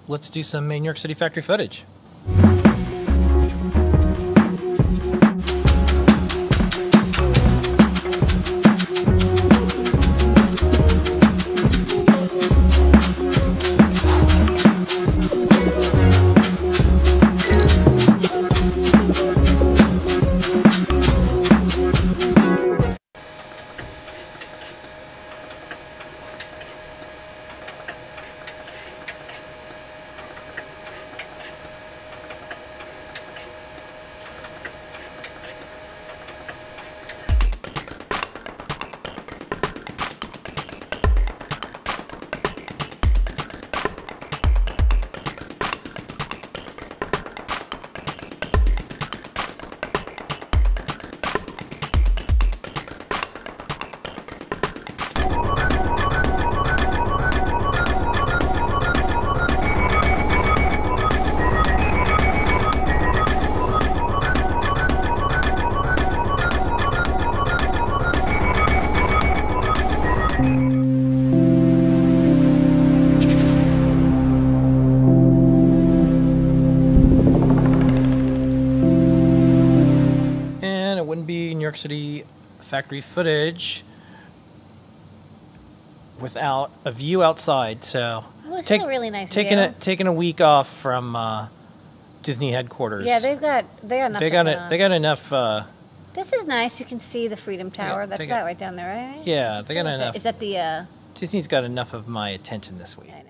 let's do some New York City factory footage. New York City factory footage without a view outside. So it's a really nice view. Taking a week off from Disney headquarters. Yeah, they got enough. They got enough. This is nice. You can see the Freedom Tower. That's that right down there, right? Yeah, they got enough. Is that the? Disney's got enough of my attention this week.